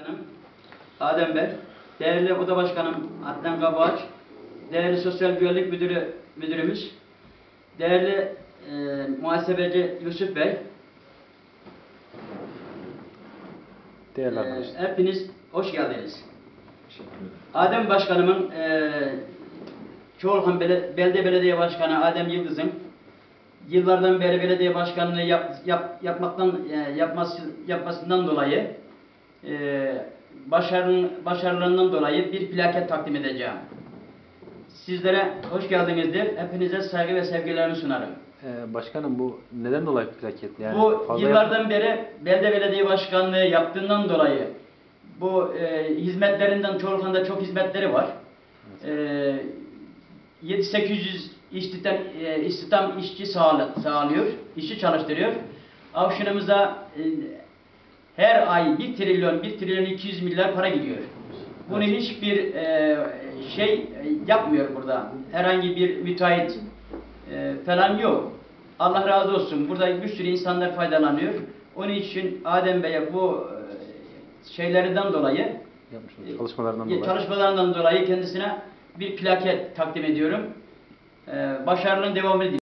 Başkanım Adem Bey, değerli Oda Başkanım Adnan Kabaç, değerli Sosyal Güvenlik Müdürümüz, değerli muhasebeci Yusuf Bey, değerli arkadaşlar. hepiniz hoş geldiniz. Adem Başkanımın Çoğulhan Belde Belediye Başkanı Adem Yıldız'ın yıllardan beri belediye başkanlığı yapmasından dolayı başarılarından dolayı bir plaket takdim edeceğim. Sizlere hoş geldinizdir. Hepinize saygı ve sevgilerimi sunarım. Başkanım, bu neden dolayı plaket? Yani bu yıllardan beri Belde Belediye Başkanlığı yaptığından dolayı bu hizmetlerinden Çoğulhan'da çok hizmetleri var. 700-800 istihdam işçi sağlıyor, işçi çalıştırıyor. Avşinimize her ay 1 trilyon 200 milyar para gidiyor. Bunu hiçbir yapmıyor burada. Herhangi bir müteahhit falan yok. Allah razı olsun. Burada bir sürü insanlar faydalanıyor. Onun için Adem Bey'e bu şeylerinden dolayı, çalışmalarından dolayı kendisine bir plaket takdim ediyorum. Başarının devamını diliyorum.